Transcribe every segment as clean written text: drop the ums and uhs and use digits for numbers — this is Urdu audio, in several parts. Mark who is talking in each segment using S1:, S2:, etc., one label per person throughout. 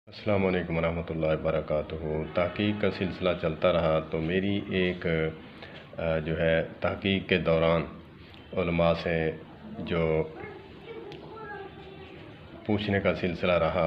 S1: السلام علیکم ورحمۃ اللہ وبرکاتہ۔ تحقیق کا سلسلہ چلتا رہا تو میری ایک جو ہے تحقیق کے دوران علماء سے جو پوچھنے کا سلسلہ رہا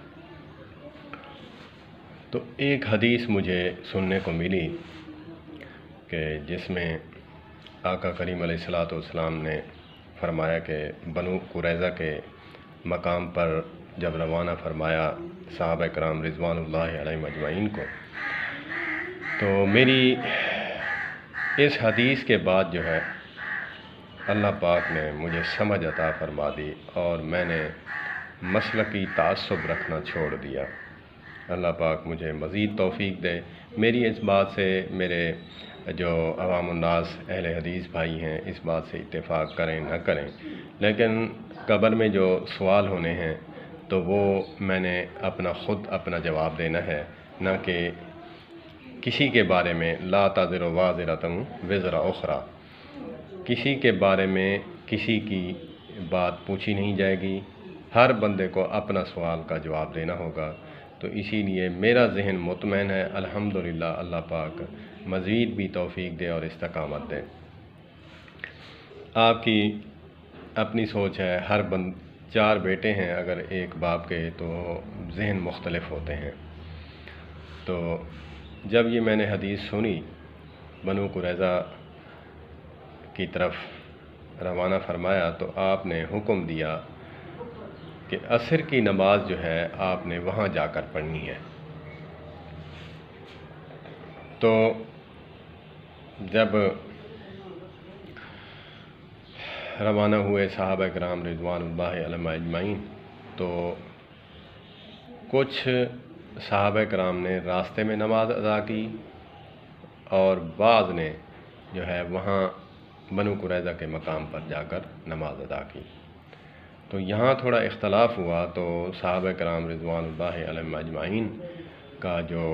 S1: تو ایک حدیث مجھے سننے کو ملی کہ جس میں آقا کریم علیہ الصلوۃ والسلام نے فرمایا کہ بنو قریظہ کے مقام پر جب روانہ فرمایا صحابہ کرام رضوان اللہ علیہم اجمعین کو، تو میری اس حدیث کے بعد جو ہے اللہ پاک نے مجھے سمجھ عطا فرما دی اور میں نے مسلکی تعصب رکھنا چھوڑ دیا۔ اللہ پاک مجھے مزید توفیق دے۔ میری اس بات سے میرے جو عوام الناس اہل حدیث بھائی ہیں اس بات سے اتفاق کریں نہ کریں، لیکن قبر میں جو سوال ہونے ہیں تو وہ میں نے خود اپنا جواب دینا ہے، نہ کہ کسی کے بارے میں لا تزر وازرۃ وزر اخری، کسی کے بارے میں کسی کی بات پوچھی نہیں جائے گی، ہر بندے کو اپنا سوال کا جواب دینا ہوگا۔ تو اسی لیے میرا ذہن مطمئن ہے، الحمدللہ اللہ پاک مزید بھی توفیق دے اور استقامت دے۔ آپ کی اپنی سوچ ہے، چار بیٹے ہیں اگر ایک باپ کے تو ذہن مختلف ہوتے ہیں۔ تو جب یہ میں نے حدیث سنی، بنو قریظہ کی طرف روانہ فرمایا تو آپ نے حکم دیا کہ عصر کی نماز جو ہے آپ نے وہاں جا کر پڑھنی ہے۔ تو جب روانہ ہوئے صحابہ کرام رضوان اللہ علیہم اجمعین، تو کچھ صحابہ کرام نے راستے میں نماز ادا کی اور بعض نے جو ہے وہاں بنو قریظہ کے مقام پر جا کر نماز ادا کی۔ تو یہاں تھوڑا اختلاف ہوا، تو صحابہ کرام رضوان اللہ علیہم اجمعین کا جو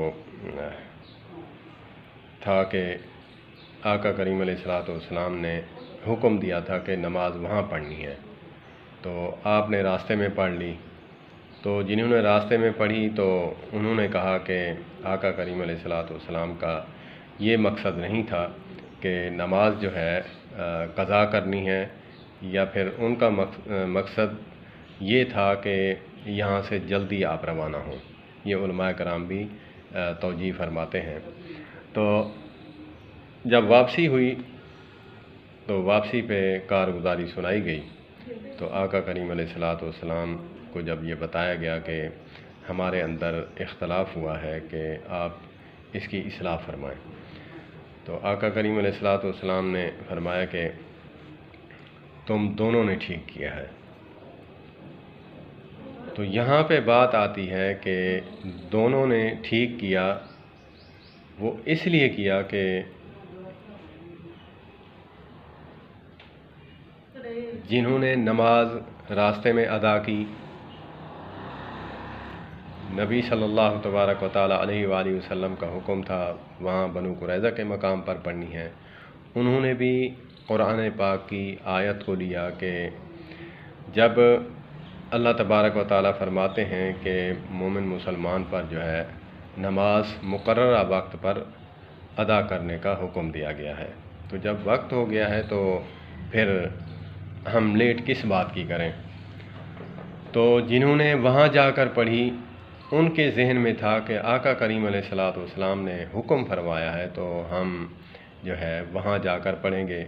S1: تھا کہ آقا کریم علیہ الصلوۃ والسلام نے حکم دیا تھا کہ نماز وہاں پڑھنی ہے، تو آپ نے راستے میں پڑھ لی۔ تو جنہوں نے راستے میں پڑھی تو انہوں نے کہا کہ آقا کریم علیہ الصلوۃ والسلام کا یہ مقصد نہیں تھا کہ نماز جو ہے قضا کرنی ہے، یا پھر ان کا مقصد یہ تھا کہ یہاں سے جلدی آپ روانہ ہوں۔ یہ علماء کرام بھی توجیہ فرماتے ہیں۔ تو جب واپسی ہوئی تو واپسی پہ کارگزاری سنائی گئی، تو آقا کریم علیہ الصلوۃ والسلام کو جب یہ بتایا گیا کہ ہمارے اندر اختلاف ہوا ہے کہ آپ اس کی اصلاح فرمائیں، تو آقا کریم علیہ الصلوۃ والسلام نے فرمایا کہ تم دونوں نے ٹھیک کیا ہے۔ تو یہاں پہ بات آتی ہے کہ دونوں نے ٹھیک کیا، وہ اس لیے کیا کہ جنہوں نے نماز راستے میں ادا کی، نبی صلی اللہ تبارک و تعالیٰ علیہ وآلہ وسلم کا حکم تھا وہاں بنو قریظہ کے مقام پر پڑھنی ہے، انہوں نے بھی قرآن پاک کی آیت کو لیا کہ جب اللہ تبارک و تعالیٰ فرماتے ہیں کہ مومن مسلمان پر جو ہے نماز مقررہ وقت پر ادا کرنے کا حکم دیا گیا ہے، تو جب وقت ہو گیا ہے تو پھر ہم لیٹ کس بات کی کریں۔ تو جنہوں نے وہاں جا کر پڑھی ان کے ذہن میں تھا کہ آقا کریم علیہ الصلوۃ والسلام نے حکم فرمایا ہے تو ہم جو ہے وہاں جا کر پڑھیں گے۔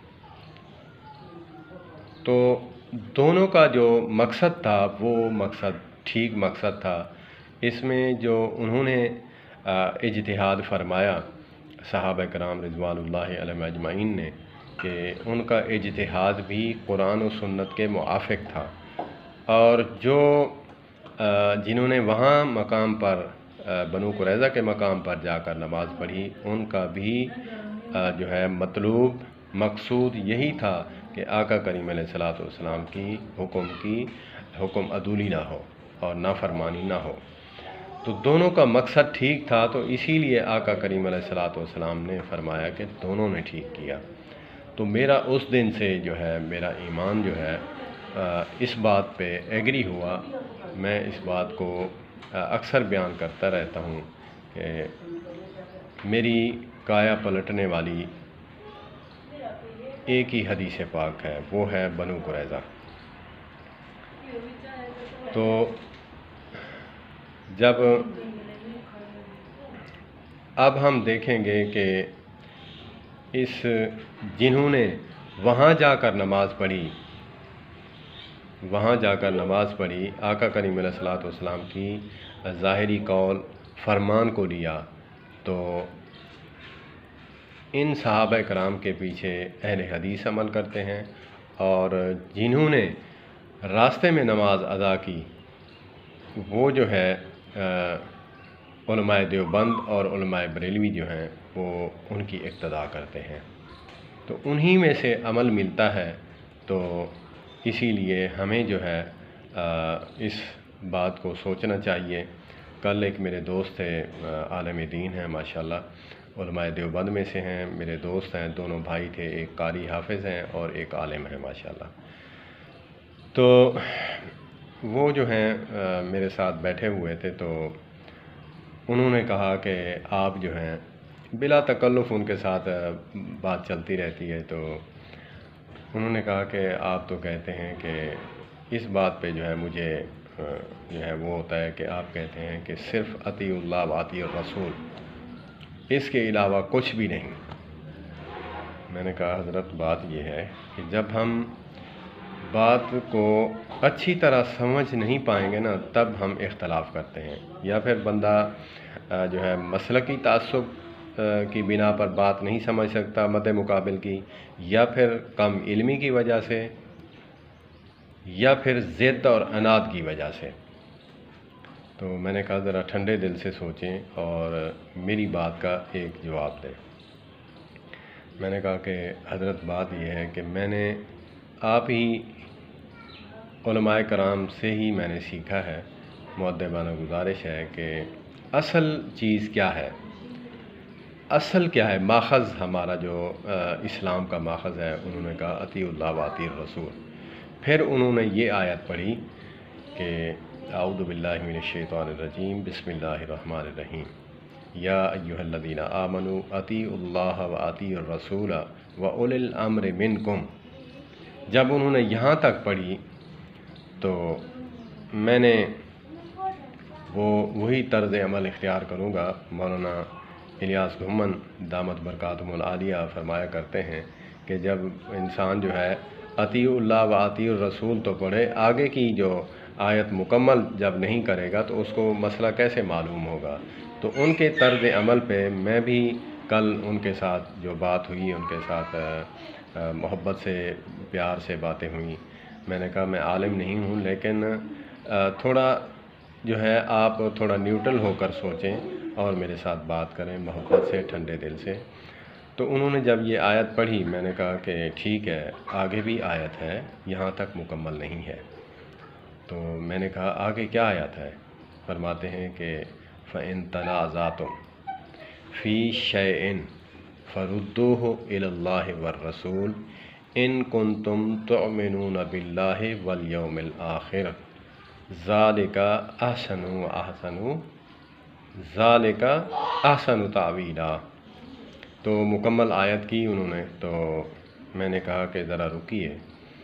S1: تو دونوں کا جو مقصد تھا وہ مقصد ٹھیک مقصد تھا۔ اس میں جو انہوں نے اجتہاد فرمایا صحابہ کرام رضوان اللہ علیہم اجمعین نے، کہ ان کا اجتہاد بھی قرآن و سنت کے موافق تھا، اور جو جنہوں نے وہاں مقام پر بنو قریظہ کے مقام پر جا کر نماز پڑھی ان کا بھی جو ہے مطلوب مقصود یہی تھا کہ آقا کریم علیہ الصلوۃ والسلام کی حکم عدولی نہ ہو اور نافرمانی نہ ہو۔ تو دونوں کا مقصد ٹھیک تھا، تو اسی لیے آقا کریم علیہ الصلوۃ والسلام نے فرمایا کہ دونوں نے ٹھیک کیا۔ تو میرا اس دن سے جو ہے میرا ایمان جو ہے اس بات پہ ایگری ہوا، میں اس بات کو اکثر بیان کرتا رہتا ہوں کہ میری کایا پلٹنے والی ایک ہی حدیث پاک ہے، وہ ہے بنو قریظہ۔ تو جب اب ہم دیکھیں گے کہ جنہوں نے وہاں جا کر نماز پڑھی، آقا کریم علیہ الصلوۃ والسلام کی ظاہری قول فرمان کو لیا، تو ان صحابہ کرام کے پیچھے اہل حدیث عمل کرتے ہیں، اور جنہوں نے راستے میں نماز ادا کی وہ جو ہے علماء دیوبند اور علماء بریلوی جو ہیں وہ ان کی اقتداء کرتے ہیں، تو انہی میں سے عمل ملتا ہے۔ تو اسی لیے ہمیں جو ہے اس بات کو سوچنا چاہیے۔ کل ایک میرے دوست تھے، عالم دین ہیں ماشاءاللہ، علماء دیوبند میں سے ہیں، میرے دوست ہیں، دونوں بھائی تھے، ایک قاری حافظ ہیں اور ایک عالم ہے ماشاءاللہ۔ تو وہ جو ہیں میرے ساتھ بیٹھے ہوئے تھے، تو انہوں نے کہا کہ آپ جو ہیں بلا تکلف، ان کے ساتھ بات چلتی رہتی ہے، تو انہوں نے کہا کہ آپ تو کہتے ہیں کہ اس بات پہ جو ہے مجھے جو ہے وہ ہوتا ہے کہ آپ کہتے ہیں کہ صرف اطیع اللہ و اطیع الرسول، اس کے علاوہ کچھ بھی نہیں۔ میں نے کہا حضرت بات یہ ہے کہ جب ہم بات کو اچھی طرح سمجھ نہیں پائیں گے نا، تب ہم اختلاف کرتے ہیں، یا پھر بندہ جو ہے مسلکی تعصب کی بنا پر بات نہیں سمجھ سکتا مد مقابل کی، یا پھر کم علمی کی وجہ سے، یا پھر ضد اور عناد کی وجہ سے۔ تو میں نے کہا ذرا ٹھنڈے دل سے سوچیں اور میری بات کا ایک جواب دیں۔ میں نے کہا کہ حضرت بات یہ ہے کہ میں نے آپ ہی علماء کرام سے ہی میں نے سیکھا ہے، مؤدبانہ گزارش ہے کہ اصل چیز کیا ہے، اصل کیا ہے، ماخذ ہمارا جو اسلام کا ماخذ ہے۔ انہوں نے کہا اطیع اللہ و اطیع الرسول۔ پھر انہوں نے یہ آیت پڑھی کہ اعوذ باللہ من الشیطان الرجیم، بسم اللہ الرحمن الرحیم، یا ایھا الذین آمنوا اطیعوا اللہ و اطیعوا الرسول و اولی الامر منکم۔ جب انہوں نے یہاں تک پڑھی تو میں نے وہی طرز عمل اختیار کروں گا۔ مولانا الیاس گھمن دامت برکاتہم العالیہ فرمایا کرتے ہیں کہ جب انسان جو ہے اطیع اللہ و اطیع الرسول تو پڑھے، آگے کی جو آیت مکمل جب نہیں کرے گا تو اس کو مسئلہ کیسے معلوم ہوگا۔ تو ان کے طرز عمل پہ میں بھی کل ان کے ساتھ جو بات ہوئی، ان کے ساتھ محبت سے پیار سے باتیں ہوئیں۔ میں نے کہا میں عالم نہیں ہوں، لیکن تھوڑا جو ہے آپ تھوڑا نیوٹرل ہو کر سوچیں اور میرے ساتھ بات کریں محبت سے، ٹھنڈے دل سے۔ تو انہوں نے جب یہ آیت پڑھی، میں نے کہا کہ ٹھیک ہے، آگے بھی آیت ہے، یہاں تک مکمل نہیں ہے۔ تو میں نے کہا آگے کیا آیت ہے؟ فرماتے ہیں کہ فَإِن تَنَازَعْتُمْ فِي شَيْءٍ فَرُدُّوهُ إِلَى اللَّهِ وَالرَّسُولِ إِن كُنتُمْ تُؤْمِنُونَ بِاللَّهِ وَالْيَوْمِ الْآخِرِ ذَلِكَ أَحْسَنُ تَأْوِيلًا۔ تو مکمل آیت کی انہوں نے، تو میں نے کہا کہ ذرا رکیے،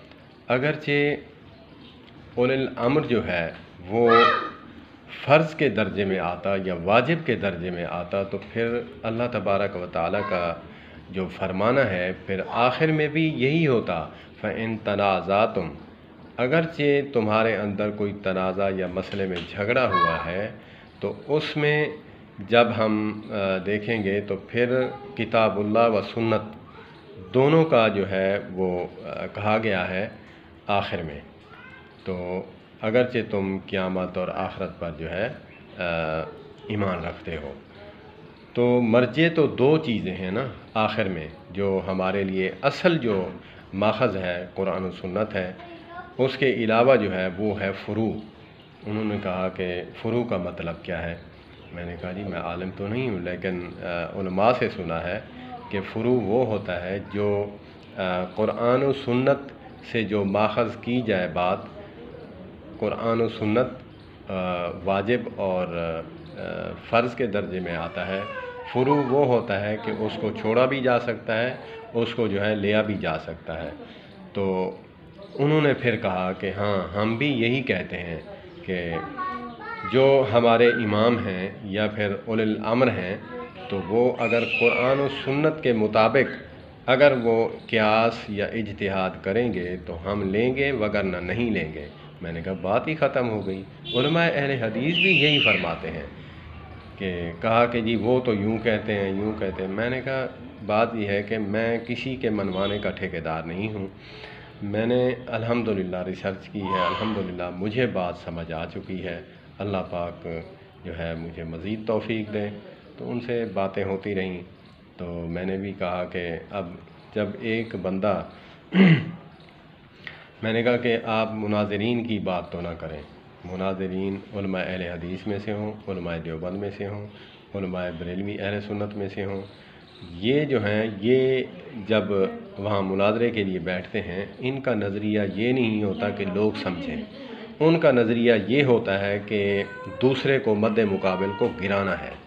S1: اگرچہ اولی الامر جو ہے وہ فرض کے درجے میں آتا یا واجب کے درجے میں آتا، تو پھر اللہ تبارک و تعالیٰ کا جو فرمانا ہے پھر آخر میں بھی یہی ہوتا، فَإِن تَنَازَعْتُمْ، اگرچہ تمہارے اندر کوئی تنازع یا مسئلے میں جھگڑا ہوا ہے، تو اس میں جب ہم دیکھیں گے تو پھر کتاب اللہ و سنت دونوں کا جو ہے وہ کہا گیا ہے آخر میں۔ تو اگرچہ تم قیامت اور آخرت پر جو ہے ایمان رکھتے ہو، تو مرجع تو دو چیزیں ہیں نا آخر میں، جو ہمارے لیے اصل جو ماخذ ہے قرآن و سنت ہے، اس کے علاوہ جو ہے وہ ہے فروع۔ انہوں نے کہا کہ فروع کا مطلب کیا ہے؟ میں نے کہا جی میں عالم تو نہیں ہوں، لیکن علماء سے سنا ہے کہ فروع وہ ہوتا ہے جو قرآن و سنت سے جو ماخذ کی جائے بات، قرآن و سنت واجب اور فرض کے درجے میں آتا ہے۔ فروع وہ ہوتا ہے کہ اس کو چھوڑا بھی جا سکتا ہے، اس کو جو ہے لیا بھی جا سکتا ہے۔ تو انہوں نے پھر کہا کہ ہاں ہم بھی یہی کہتے ہیں کہ جو ہمارے امام ہیں یا پھر اولی الامر ہیں تو وہ اگر قرآن و سنت کے مطابق اگر وہ قیاس یا اجتہاد کریں گے تو ہم لیں گے، وگرنہ نہیں لیں گے۔ میں نے کہا بات ہی ختم ہو گئی۔ علماء اہل حدیث بھی یہی فرماتے ہیں کہ کہا کہ جی وہ تو یوں کہتے ہیں یوں کہتے ہیں۔ میں نے کہا بات یہ ہے کہ میں کسی کے منوانے کا ٹھیکیدار نہیں ہوں۔ میں نے الحمدللہ ریسرچ کی ہے، الحمدللہ مجھے بات سمجھ آ چکی ہے۔ اللہ پاک جو ہے مجھے مزید توفیق دے۔ تو ان سے باتیں ہوتی رہیں، تو میں نے بھی کہا کہ اب جب ایک بندہ میں نے کہا کہ آپ مناظرین کی بات تو نہ کریں۔ مناظرین علماء اہل حدیث میں سے ہوں، علماء دیوبند میں سے ہوں، علماء بریلوی اہل سنت میں سے ہوں، یہ جو ہیں یہ جب وہاں مناظرے کے لیے بیٹھتے ہیں ان کا نظریہ یہ نہیں ہوتا کہ لوگ سمجھیں، ان کا نظریہ یہ ہوتا ہے کہ دوسرے کو مد مقابل کو گرانا ہے۔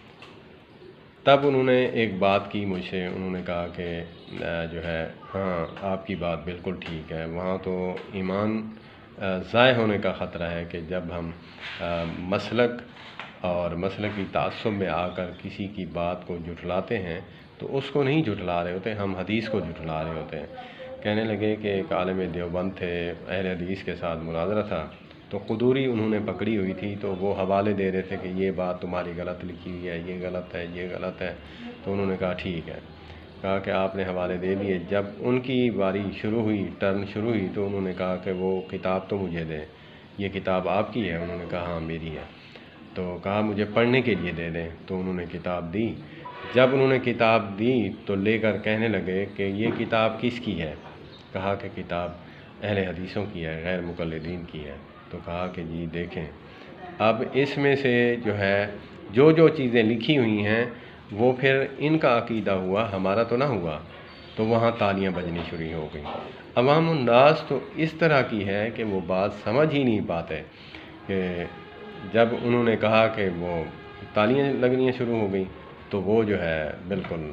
S1: تب انہوں نے ایک بات کی مجھ سے، انہوں نے کہا کہ جو ہے ہاں آپ کی بات بالکل ٹھیک ہے، وہاں تو ایمان ضائع ہونے کا خطرہ ہے کہ جب ہم مسلک اور مسلکی تعصب میں آ کر کسی کی بات کو جھٹلاتے ہیں تو اس کو نہیں جھٹلا رہے ہوتے، ہم حدیث کو جھٹلا رہے ہوتے ہیں۔ کہنے لگے کہ ایک عالم دیوبند تھے، اہل حدیث کے ساتھ مناظرہ تھا، تو قدوری انہوں نے پکڑی ہوئی تھی، تو وہ حوالے دے رہے تھے کہ یہ بات تمہاری غلط لکھی ہوئی ہے، یہ غلط ہے، یہ غلط ہے۔ تو انہوں نے کہا ٹھیک ہے، کہا کہ آپ نے حوالے دے دیے۔ جب ان کی باری شروع ہوئی، ٹرن شروع ہوئی، تو انہوں نے کہا کہ وہ کتاب تو مجھے دیں، یہ کتاب آپ کی ہے؟ انہوں نے کہا ہاں میری ہے۔ تو کہا مجھے پڑھنے کے لیے دے دیں، تو انہوں نے کتاب دی۔ جب انہوں نے کتاب دی تو لے کر کہنے لگے کہ یہ کتاب کس کی ہے؟ کہا کہ کتاب اہل حدیثوں کی ہے، غیر مقلدین کی ہے۔ تو کہا کہ جی دیکھیں اب اس میں سے جو ہے جو چیزیں لکھی ہوئی ہیں وہ پھر ان کا عقیدہ ہوا، ہمارا تو نہ ہوا۔ تو وہاں تالیاں بجنی شروع ہو گئیں۔ عوام الناس تو اس طرح کی ہے کہ وہ بات سمجھ ہی نہیں پاتے کہ جب انہوں نے کہا کہ وہ تالیاں لگنی شروع ہو گئیں تو وہ جو ہے بالکل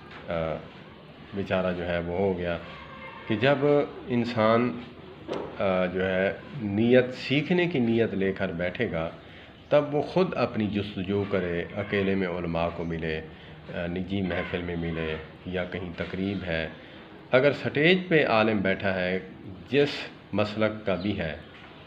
S1: بیچارہ جو ہے وہ ہو گیا کہ جب انسان جو ہے نیت سیکھنے کی نیت لے کر بیٹھے گا تب وہ خود اپنی جستجو کرے، اکیلے میں علماء کو ملے، نجی محفل میں ملے یا کہیں تقریب ہے۔ اگر سٹیج پہ عالم بیٹھا ہے جس مسلک کا بھی ہے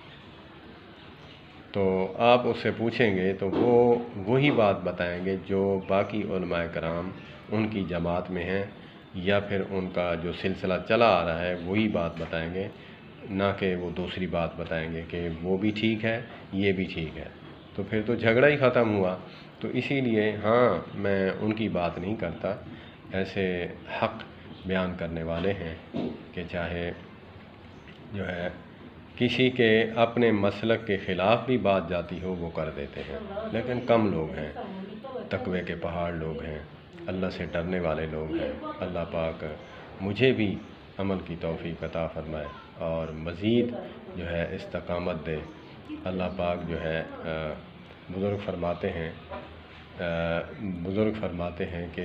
S1: تو آپ اس سے پوچھیں گے تو وہ وہی بات بتائیں گے جو باقی علماء کرام ان کی جماعت میں ہیں یا پھر ان کا جو سلسلہ چلا آ رہا ہے وہی بات بتائیں گے، نہ کہ وہ دوسری بات بتائیں گے کہ وہ بھی ٹھیک ہے یہ بھی ٹھیک ہے۔ تو پھر تو جھگڑا ہی ختم ہوا۔ تو اسی لیے ہاں میں ان کی بات نہیں کرتا، ایسے حق بیان کرنے والے ہیں کہ چاہے جو ہے کسی کے اپنے مسلک کے خلاف بھی بات جاتی ہو وہ کر دیتے ہیں، لیکن کم لوگ ہیں، تقوی کے پہاڑ لوگ ہیں، اللہ سے ڈرنے والے لوگ ہیں۔ اللہ پاک مجھے بھی عمل کی توفیق عطا فرمائے اور مزید جو ہے استقامت دے۔ اللہ پاک جو ہے بزرگ فرماتے ہیں کہ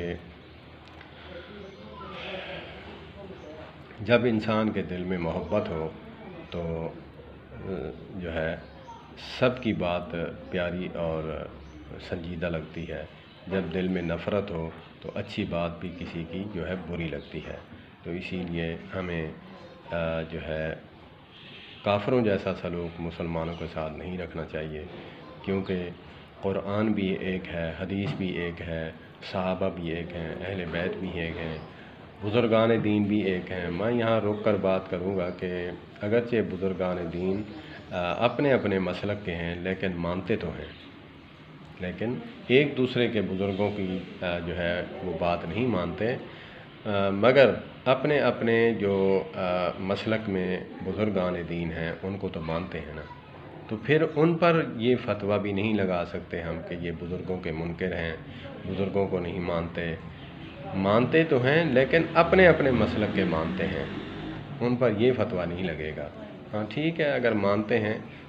S1: جب انسان کے دل میں محبت ہو تو جو ہے سب کی بات پیاری اور سنجیدہ لگتی ہے، جب دل میں نفرت ہو تو اچھی بات بھی کسی کی جو ہے بری لگتی ہے۔ تو اسی لیے ہمیں جو ہے کافروں جیسا سلوک مسلمانوں کے ساتھ نہیں رکھنا چاہیے، کیونکہ قرآن بھی ایک ہے، حدیث بھی ایک ہے، صحابہ بھی ایک ہیں، اہل بیت بھی ایک ہیں، بزرگان دین بھی ایک ہیں۔ میں یہاں روک کر بات کروں گا کہ اگرچہ بزرگان دین اپنے اپنے مسلک کے ہیں لیکن مانتے تو ہیں، لیکن ایک دوسرے کے بزرگوں کی جو ہے وہ بات نہیں مانتے، مگر اپنے اپنے جو مسلک میں بزرگان دین ہیں ان کو تو مانتے ہیں نا۔ تو پھر ان پر یہ فتویٰ بھی نہیں لگا سکتے ہم کہ یہ بزرگوں کے منکر ہیں، بزرگوں کو نہیں مانتے تو ہیں لیکن اپنے اپنے مسلک کے مانتے ہیں، ان پر یہ فتویٰ نہیں لگے گا۔ ہاں ٹھیک ہے، اگر مانتے ہیں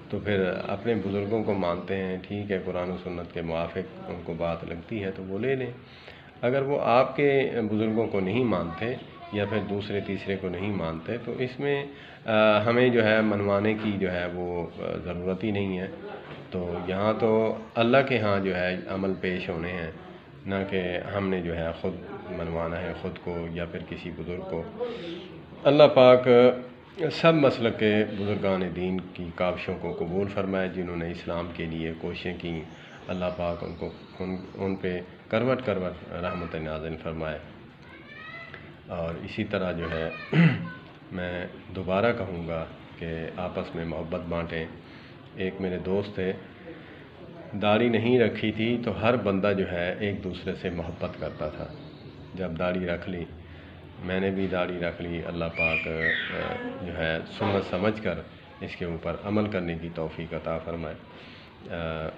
S1: تو پھر اپنے بزرگوں کو مانتے ہیں، ٹھیک ہے، قرآن و سنت کے موافق ان کو بات لگتی ہے تو وہ لے لیں۔ اگر وہ آپ کے بزرگوں کو نہیں مانتے یا پھر دوسرے تیسرے کو نہیں مانتے تو اس میں ہمیں جو ہے منوانے کی جو ہے وہ ضرورت ہی نہیں ہے۔ تو یہاں تو اللہ کے ہاں جو ہے عمل پیش ہونے ہیں، نہ کہ ہم نے جو ہے خود منوانا ہے خود کو یا پھر کسی بزرگ کو۔ اللہ پاک سب مسلک کے بزرگان دین کی کاوشوں کو قبول فرمائے، جنہوں نے اسلام کے لیے کوششیں کی، اللہ پاک ان کو ان پہ کروٹ کروٹ رحمت نازل فرمائے۔ اور اسی طرح جو ہے میں دوبارہ کہوں گا کہ آپس میں محبت بانٹیں۔ ایک میرے دوست تھے، داڑھی نہیں رکھی تھی تو ہر بندہ جو ہے ایک دوسرے سے محبت کرتا تھا۔ جب داڑھی رکھ لی، میں نے بھی داڑھی رکھ لی، اللہ پاک جو ہے سنت سمجھ کر اس کے اوپر عمل کرنے کی توفیق عطا فرمائے۔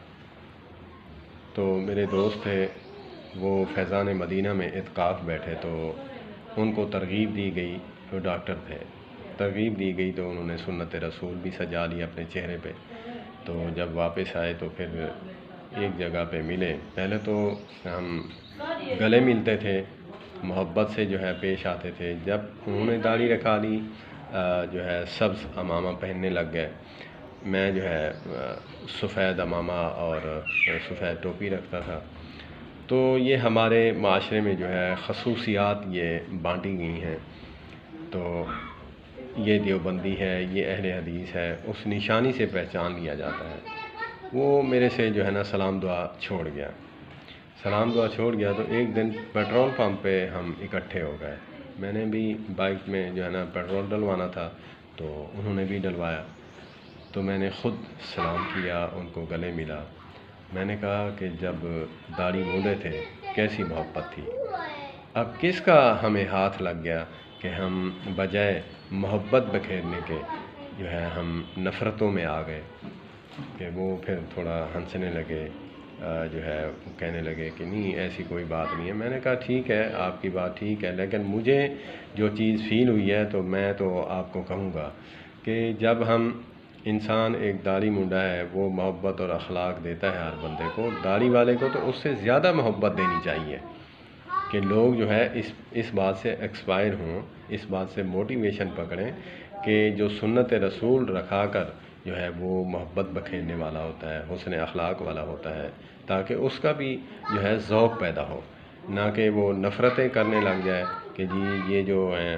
S1: تو میرے دوست تھے، وہ فیضان مدینہ میں اعتکاف بیٹھے تو ان کو ترغیب دی گئی، وہ ڈاکٹر تھے، ترغیب دی گئی تو انہوں نے سنت رسول بھی سجا لی اپنے چہرے پہ۔ تو جب واپس آئے تو پھر ایک جگہ پہ ملے، پہلے تو ہم گلے ملتے تھے، محبت سے جو ہے پیش آتے تھے۔ جب انہوں نے داڑھی رکھا لی، جو ہے سبز عمامہ پہننے لگ گئے، میں جو ہے سفید عمامہ اور سفید ٹوپی رکھتا تھا۔ تو یہ ہمارے معاشرے میں جو ہے خصوصیات یہ بانٹی گئی ہیں۔ تو یہ دیوبندی ہے، یہ اہل حدیث ہے، اس نشانی سے پہچان لیا جاتا ہے۔ وہ میرے سے جو ہے نا سلام دعا چھوڑ گیا، سلام دعا چھوڑ گیا تو ایک دن پیٹرول پمپ پہ ہم اکٹھے ہو گئے۔ میں نے بھی بائک میں جو ہے نا پیٹرول ڈلوانا تھا تو انہوں نے بھی ڈلوایا، تو میں نے خود سلام کیا، ان کو گلے ملا۔ میں نے کہا کہ جب داڑھی مونڈے تھے کیسی محبت تھی، اب کس کا ہمیں ہاتھ لگ گیا کہ ہم بجائے محبت بکھیرنے کے جو ہے ہم نفرتوں میں آ گئے۔ کہ وہ پھر تھوڑا ہنسنے لگے، جو ہے کہنے لگے کہ نہیں ایسی کوئی بات نہیں ہے۔ میں نے کہا ٹھیک ہے، آپ کی بات ٹھیک ہے، لیکن مجھے جو چیز فیل ہوئی ہے تو میں تو آپ کو کہوں گا کہ جب ہم انسان ایک داڑھی منڈا ہے، وہ محبت اور اخلاق دیتا ہے ہر بندے کو، داڑھی والے کو تو اس سے زیادہ محبت دینی چاہیے کہ لوگ جو ہے اس بات سے ایکسپائر ہوں، اس بات سے موٹیویشن پکڑیں کہ جو سنت رسول رکھا کر جو ہے وہ محبت بکھیرنے والا ہوتا ہے، حسن اخلاق والا ہوتا ہے، تاکہ اس کا بھی جو ہے ذوق پیدا ہو، نہ کہ وہ نفرتیں کرنے لگ جائے کہ جی یہ جو ہیں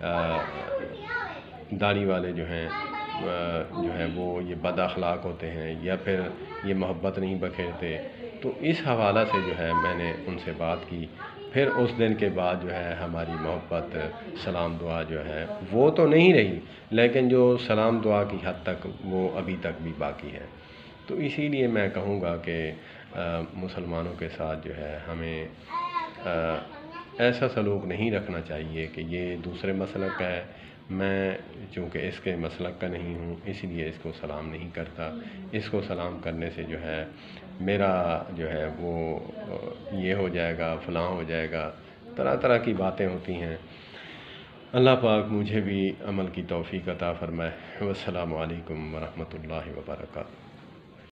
S1: داڑھی والے جو ہیں وہ یہ بد اخلاق ہوتے ہیں یا پھر یہ محبت نہیں بکھیرتے۔ تو اس حوالہ سے جو ہے میں نے ان سے بات کی۔ پھر اس دن کے بعد جو ہے ہماری محبت، سلام دعا جو ہے وہ تو نہیں رہی، لیکن جو سلام دعا کی حد تک وہ ابھی تک بھی باقی ہے۔ تو اسی لیے میں کہوں گا کہ مسلمانوں کے ساتھ جو ہے ہمیں ایسا سلوک نہیں رکھنا چاہیے کہ یہ دوسرے مسلک کا ہے، میں چونکہ اس کے مسلک کا نہیں ہوں اس لیے اس کو سلام نہیں کرتا، اس کو سلام کرنے سے جو ہے میرا جو ہے وہ یہ ہو جائے گا، فلاں ہو جائے گا، طرح طرح کی باتیں ہوتی ہیں۔ اللہ پاک مجھے بھی عمل کی توفیق عطا فرمائے۔ والسلام علیکم ورحمۃ اللہ وبرکاتہ۔